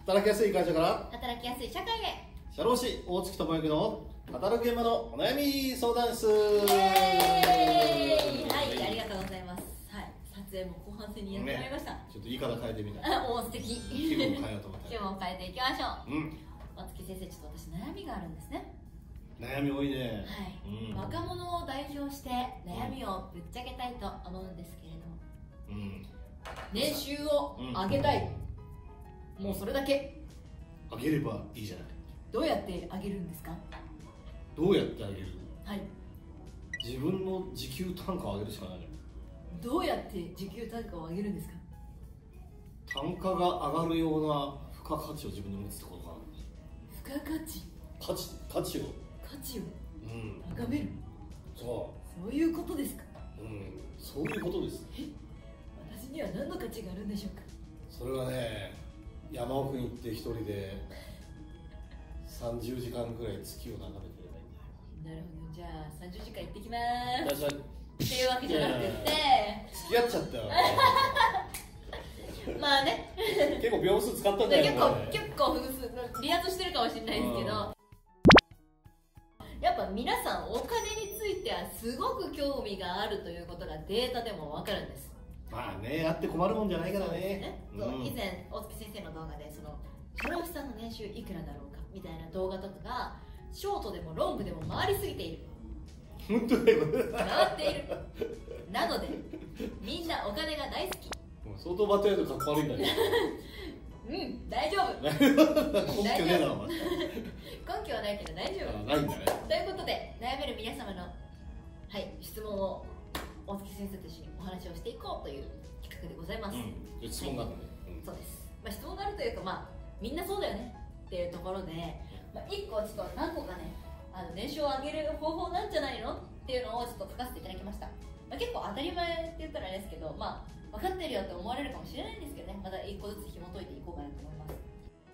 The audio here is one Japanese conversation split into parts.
働きやすい会社から働きやすい社会へ。 社労士大月智之の働く現場のお悩み相談室。 はい、ありがとうございます。はい、撮影も後半戦にやってまいりました。 ちょっと言い方変えてみた。 お、素敵。 気分を変えようと思って。 気分を変えていきましょう。 うん。 大月先生、ちょっと私悩みがあるんですね。 悩み多いね。 はい、若者を代表して悩みをぶっちゃけたいと思うんですけれども、年収を上げたい、もうそれだけ。 上げればいいじゃない。 どうやって上げるんですか？ どうやって上げる？ はい、 自分の時給単価を上げるしかないね。 どうやって時給単価を上げるんですか？ 単価が上がるような付加価値を自分で持つってことかな。 付加価値価値を高める。そういうことですか？ そういうことです。 私には何の価値があるんでしょうか？ それはね、山奥に行って一人で30時間くらい月を眺めてればいいんだよ。 なるほど、じゃあ30時間行ってきまーすっていうわけじゃなくて、 付き合っちゃったよ。 まあね、 結構秒数使ったんだよ。 結構分数離脱してるかもしれないですけど、やっぱ皆さんお金についてはすごく興味があるということがデータでも分かるんです。 まあね、あって困るもんじゃないからね。 以前大月先生の動画で社労士さんの年収いくらだろうかみたいな動画とかがショートでもロングでも回りすぎている。 本当だよ。 回っている。なのでみんなお金が大好き。 相当バトやるとかっこ悪いんだけど。 大丈夫。 根拠ねえなお前。 根拠はないけど大丈夫。 ないんだね。 ということで悩める皆様の質問を大月先生と一緒にお話をしていこうという企画でございます。 質問があるね。 そうです。質問があるというか、みんなそうだよねっていうところで、1個ちょっと何個かね、年収を上げる方法なんじゃないのっていうのをちょっと書かせていただきました。結構当たり前って言ったらあれですけど、分かってるよって思われるかもしれないんですけどね、また1個ずつ紐解いていこうかなと思います。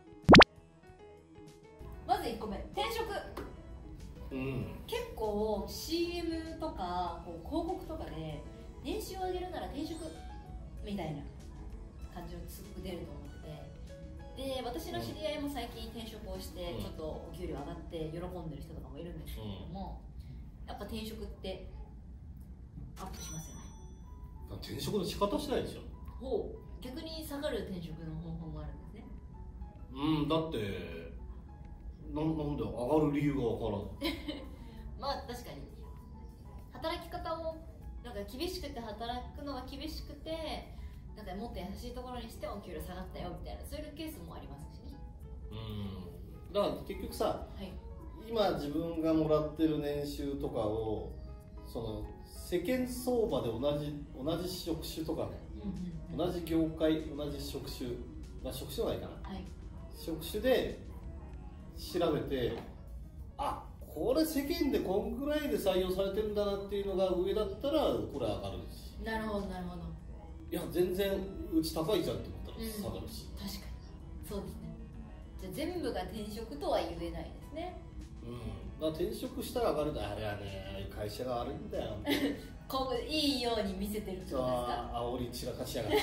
まず1個目、転職。結構 CM とか広告とかで年収を上げるなら転職みたいな感じがすごく出ると思ってて、で私の知り合いも最近転職をしてちょっとお給料上がって喜んでる人とかもいるんですけれども、やっぱ転職ってアップしますよね。 転職の仕方しないでしょ。 逆に下がる転職の方法もあるんですね。 だってなんで上がる理由がわからない。 確かに働き方を厳しくて働くのは厳しくて、もっと優しいところにしてお給料下がったよみたいな、そういうケースもありますしね。 だから結局さ、今自分がもらってる年収とかを世間相場で同じ職種とかね、同じ業界同じ職種、職種はないかな、職種で調べて、これ世間でこんぐらいで採用されてるんだなっていうのが上だったらこれ上がるし、 なるほどなるほど。 いや全然うち高いじゃんって思ったら下がるし、 確かにそうですね。じゃあ全部が転職とは言えないですね。 転職したら上がるんだ。あれはね、会社が悪いんだよ。 いいように見せてるってことですか？ 煽り散らかしやがって。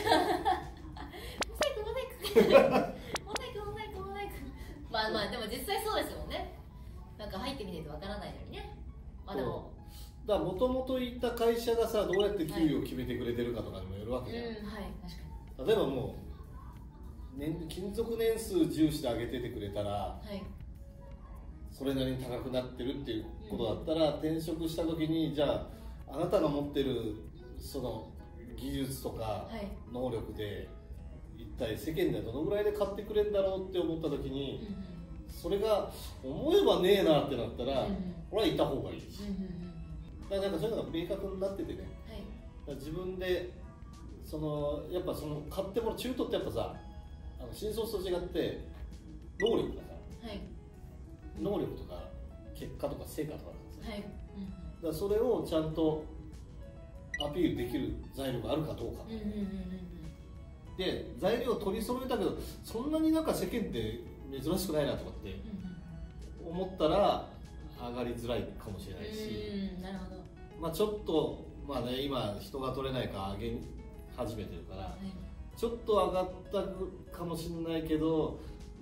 モザイクでも実際そうですもんね。入ってみないとわからないのにね。でももともといた会社がさ、どうやって給料を決めてくれてるかとかにもよるわけじゃん。 確かに。 例えばもう勤続年数重視で上げててくれたら、それなりに高くなってるっていうことだったら、転職した時にじゃああなたが持ってるその技術とか能力で一体世間ではどのぐらいで買ってくれるんだろうって思った時に、それが思えばねえなってなったら、これはいた方がいいし、だからそういうのが明確になっててね、自分でやっぱ買ってもらう中途ってやっぱさ、新卒と違って能力だから、能力とか結果とか成果とかなんですよ、だからそれをちゃんとアピールできる材料があるかどうか、で材料を取り揃えたけどそんなに世間って珍しくないなとかって思ったら上がりづらいかもしれないし、 なるほど。 ちょっと今人が取れないから上げ始めてるから、ちょっと上がったかもしれないけど、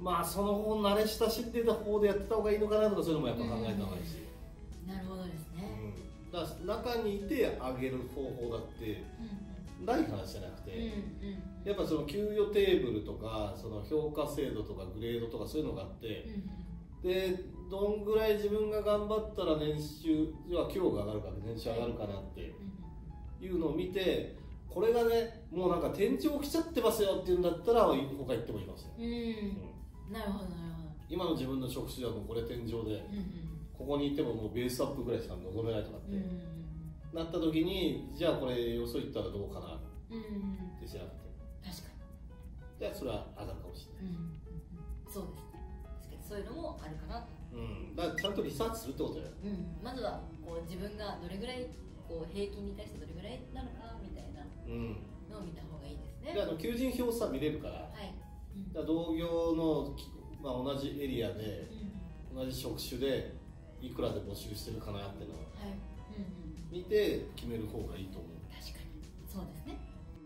まあその後慣れ親しんでた方でやってた方がいいのかなとか、そういうのもやっぱ考えた方がいいし、 なるほどですね、 だから中にいてあげる方法だってない話じゃなくて、やっぱその給与テーブルとかその評価制度とかグレードとかそういうのがあって、でどんぐらい自分が頑張ったら年収は給与が上がるか年収上がるかなっていうのを見て、これがねもうなんか天井来ちゃってますよっていうんだったら他行ってもいいかもしれない。 なるほどなるほど。 今の自分の職種はもうこれ天井で、ここにいてももうベースアップぐらいしか望めないとかって、なった時にじゃあこれよそ行ったらどうかなって調べて、 確かにじゃあそれは上がるかもしれない、 そうですね、確かにそういうのもあるかなと、 だからちゃんとリサーチするってことだよ、 まずはこう自分がどれぐらいこう平均に対してどれぐらいなのかみたいなのを見た方がいいですね。 で求人票さ見れるから、だから同業の、同じエリアで、同じ職種でいくらで募集してるかなっていうのを見て決める方がいいと思う。 確かにそうですね。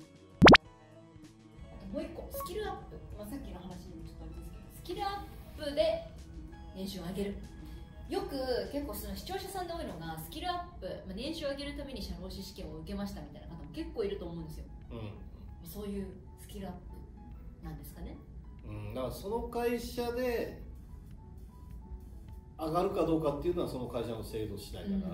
あともう一個、スキルアップ、さっきの話にもちょっとありますけど、スキルアップで年収を上げる。よく結構その視聴者さんで多いのがスキルアップ、年収を上げるために社労士試験を受けましたみたいな方も結構いると思うんですよ、そういうスキルアップなんですかね。 だからその会社で上がるかどうかっていうのはその会社の制度次第だから、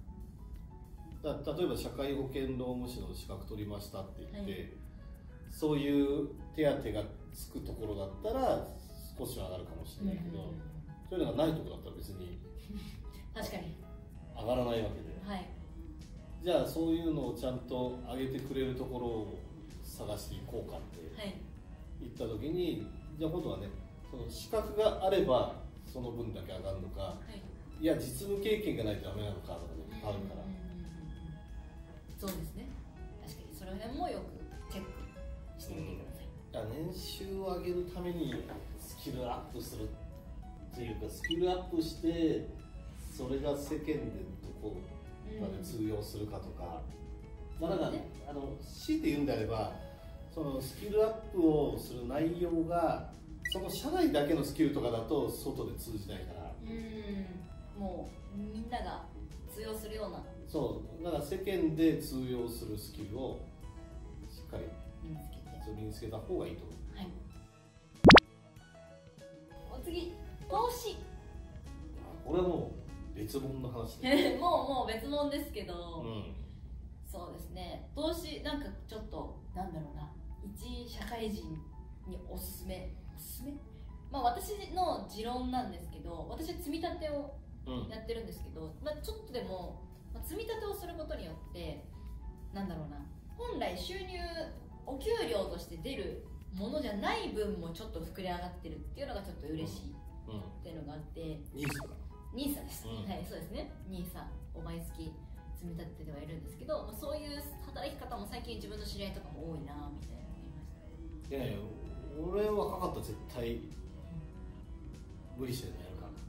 例えば社会保険労務士の資格取りましたって言って、そういう手当がつくところだったら少しは上がるかもしれないけど、そういうのがないところだったら別に確かに上がらないわけで、じゃあそういうのをちゃんと上げてくれるところを探していこうかって言った時に、じゃあ今度はね、その資格があればその分だけ上がるのか、いや実務経験がないとダメなのかとかね、あるから、 そうですね、確かにその辺もよくチェックしてみてください。 年収を上げるためにスキルアップするっていうか、スキルアップしてそれが世間でどこまで通用するかとか、だから強いて言うんであれば、そのスキルアップをする内容がその社内だけのスキルとかだと外で通じないから、 もうみんなが通用するような、 そうだから世間で通用するスキルをしっかり身につけた方がいいと思う。 お次、投資。 これはもう別物の話でもう別物ですけど、そうですね、投資なんかちょっとなんだろうな、一社会人におすすめ、私の持論なんですけど、私は積み立てをやってるんですけど、ちょっとでも、積み立てをすることによってなんだろうな、本来収入お給料として出るものじゃない分もちょっと膨れ上がってるっていうのがちょっと嬉しいっていうのがあって、NISA です、そうですね、NISA を毎月積み立ててはいるんですけど、そういう働き方も最近自分の知り合いとかも多いなみたいなのを言いました。 いやいや、俺は若かったら絶対無理してやるから。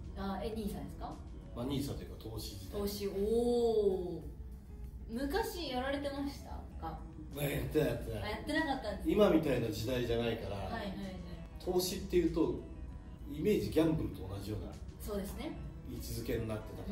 NISA ですか ？NISA というか投資自体。 投資、おお。昔やられてましたか？ やってないやってなかったんです。 今みたいな時代じゃないから、投資っていうとイメージギャンブルと同じような、 そうですね、 位置づけになってたから、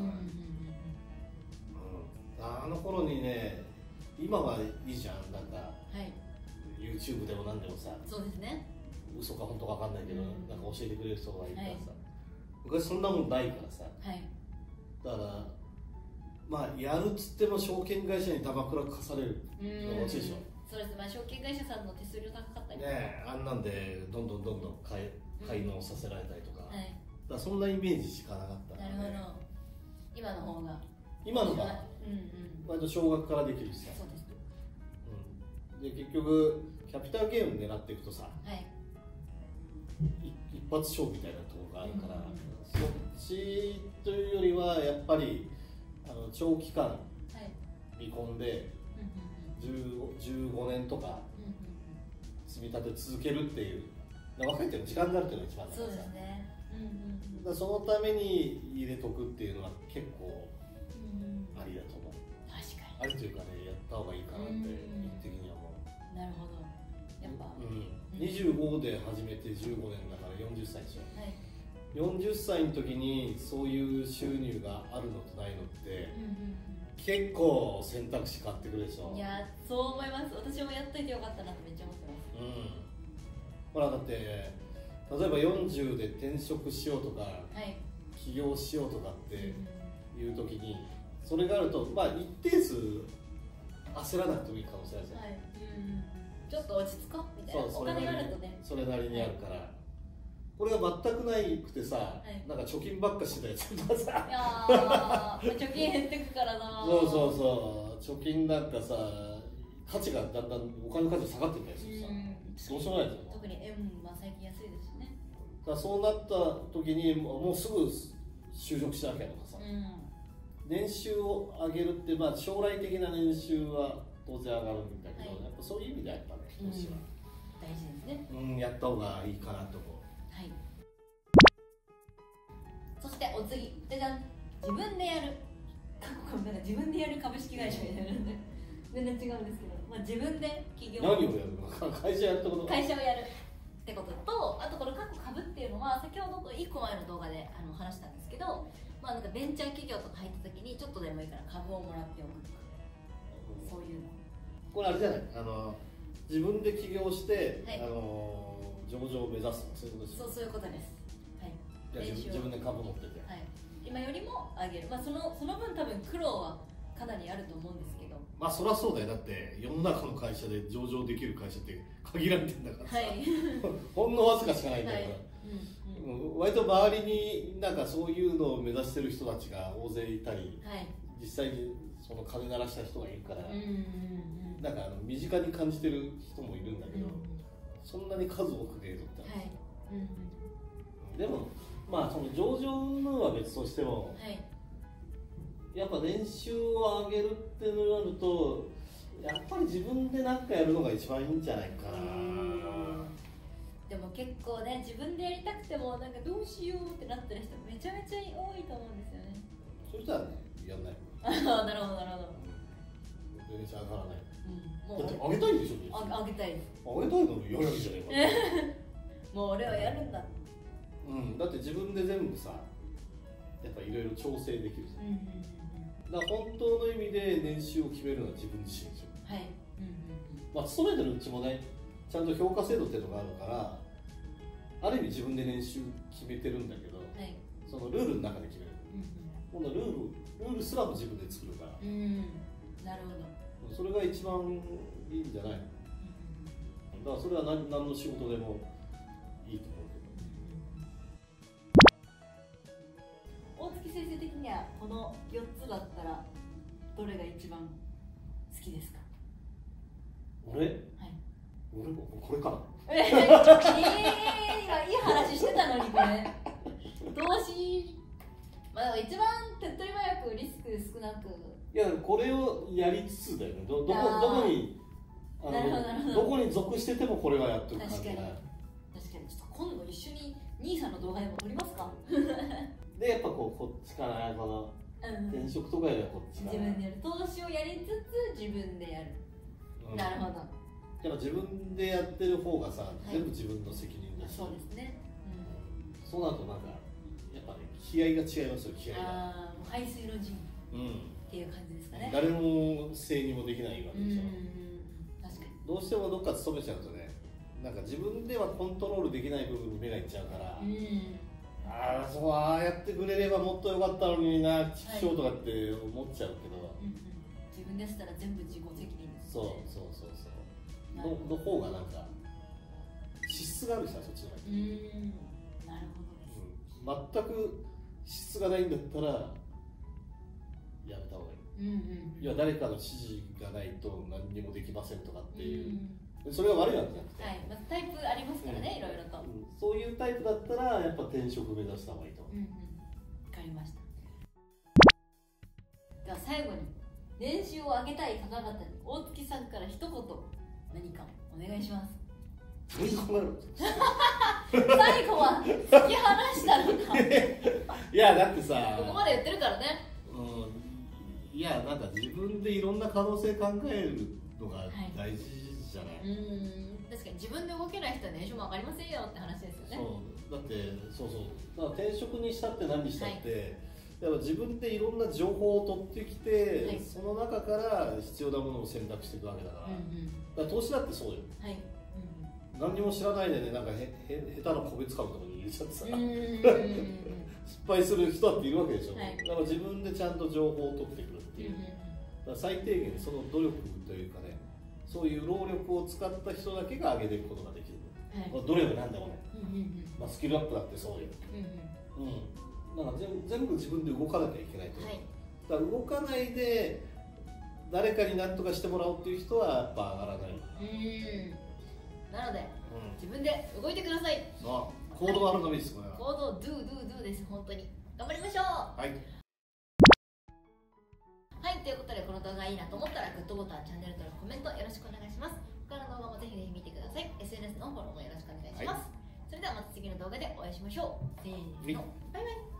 あの頃にね、今はいいじゃん、なんか、YouTube でも何でもさ、 そうですね、 嘘か本当か分かんないけど、なんか教えてくれる人がいるからさ、昔そんなもんないからさ、だからやるっつっても証券会社に玉倉課されるのが落ちでしょ。 そうです、証券会社さんの手数料高かったりね、あんなんでどんどん買い納させられたりとか、だからそんなイメージしかなかったから、 なるほど。今の方が割と少額からできるしさ、で結局キャピタルゲーム狙っていくとさ、一発勝負みたいなところがあるから、そっちというよりはやっぱり長期間見込んで15年とか積み立て続けるっていう、若いっていうのは時間があるっていうのが一番だからさ、だからそのために入れとくっていうのは結構ありだと思う。 確かにありというかね、やった方がいいかなって一的には思う。 なるほど。 やっぱ、 25で始めて15年だから40歳でしょ、はい、40歳の時にそういう収入があるのとないのって、結構選択肢変わってくるでしょ。 いやそう思います。私もやっといてよかったなってめっちゃ思ってます。 ほらだって例えば40で転職しようとか、はい、起業しようとかっていう時に、それがあるとまあ一定数焦らなくてもいい可能性あるじゃん、はい、 ちょっと落ち着こうみたいな。お金があるとね、 それなりにあるから、はい、これが全くないくてさ、はい、なんか貯金ばっかしてたやつとかさ、 いや貯金減ってくからな。 そう貯金なんかさ、価値がだんだんお金の価値が下がってるんだよ、どうしようもないじゃん。 特に円は最近安いですしね。 だからそうなった時にもうすぐ就職しなきゃとかさ、年収を上げるって、まあ、将来的な年収は当然上がるんだけど、はい、やっぱそういう意味ではやっぱね、投資は、 大事ですね。 やった方がいいかなと思う。 はい。そしてお次、じゃじゃん、自分でやる。なんか自分でやる株式会社みたいなので全然違うんですけど、まあ、自分で起業。 何をやるの？会社やるってこと？ 会社をやるってことと、あとこの過去株っていうのは先ほどと1個前の動画で話したんですけど、まあ、なんかベンチャー企業とか入った時にちょっとでもいいから株をもらっておくとか、そういうの。 これあれじゃない、自分で起業して、はい、上場を目指す、そういうことです。 そういうことです。はい。 自分で株持ってて、はい、 今よりも上げる、まあ、その分多分苦労はかなりあると思うんですけど、 まあそりゃそうだよ。だって世の中の会社で上場できる会社って限られてるんだからさ、はい、ほんのわずかしかないんだから、はい、割と周りになんかそういうのを目指してる人たちが大勢いたり、はい、実際にその金鳴らした人がいるから、なんか身近に感じてる人もいるんだけど、そんなに数多くねえぞって話、はい、でもまあその上場のは別としても、はい、やっぱ年収を上げるってなるとやっぱり自分で何かやるのが一番いいんじゃないかな。 でも結構ね、自分でやりたくてもなんかどうしようってなってる人めちゃめちゃ多いと思うんですよね。 そしたらね、やんない。 なるほどなるほど。 全然上がらない。だって上げたいんでしょ。 上げたいです。 上げたいのにやるわけじゃないか。 もう俺はやるんだ。 だって自分で全部さ、やっぱいろいろ調整できるじゃん。だから本当の意味で年収を決めるのは自分自身でしょ。はい。まあ勤めてるうちもね、ちゃんと評価制度っていうのがあるから、ある意味自分で年収決めてるんだけど、はい、そのルールの中で決める。今度ルールすらも自分で作るから。 なるほど。 それが一番いいんじゃない？だからそれは何の仕事でもいいと思うけど。大月先生的にはこの4つだったらどれが一番好きですか？ 俺？はい。俺もこれかな。 今いい話してたのにこれ。投資、まあ一番手っ取り早くリスク少なく。 いやこれをやりつつだよね。どこにどこに属しててもこれはやっとく感じ。確かにちょっと今度一緒に兄さんの動画でも撮りますか？でやっぱこっちかな、この転職とかよりはこっちかな。 自分でやる、投資をやりつつ自分でやる。なるほど。 やっぱ自分でやってる方がさ、全部自分の責任だし。 そうですね。 そうなるとなんかやっぱね気合が違いますよ。気合が。 排水の陣っていう感じですかね。 誰もせいにもできないわけでしょ。 確かに。 どうしてもどっか勤めちゃうとね、なんか自分ではコントロールできない部分に目がいっちゃうから、そうやってくれればもっと良かったのにな、ちくしょうとかって思っちゃうけど、 自分でしたら全部自己責任です、ね。そうの方がなんか資質があるさ、そっちの方が。 なるほどです。 全く資質がないんだったらやめた方がいい。いや誰かの指示がないと何にもできませんとかっていう、それが悪いわけじゃなくて、 はい、まずタイプありますからね、いろいろと。 そういうタイプだったらやっぱ転職目指した方がいいと思う。 わかりました。では最後に年収を上げたい方々に大月さんから一言何かお願いします。 最後は突き放したのか。 いやだってさ、 ここまで言ってるからね。 いやなんか自分でいろんな可能性考えるのが大事じゃない。 確かかに自分で動けない人は年収も上がりませんよって話ですよね。 そうだってだから転職にしたって何にしたって、やっぱ自分でいろんな情報を取ってきて、その中から必要なものを選択していくわけだから、だから投資だってそうよ、何にも知らないでね、なんか下手な個別株とかに入れちゃってさ失敗する人だっているわけでしょ、だから自分でちゃんと情報を取ってくるっていう、だから最低限その努力というかね、そういう労力を使った人だけが上げていくことができる、どれもなんでもね、スキルアップだってそうよ、なんか全部自分で動かなきゃいけないと、だから動かないで誰かに何とかしてもらおうっていう人はやっぱ上がらない。 なので、自分で動いてください。 行動はあるのみです。これは行動 do です。本当に頑張りましょう。はい、ということでこの動画いいなと思ったらグッドボタン、チャンネル登録、コメントよろしくお願いします。他の動画もぜひぜひ見てください。 SNS のフォローもよろしくお願いします。それではまた次の動画でお会いしましょう。せーの、バイバイ。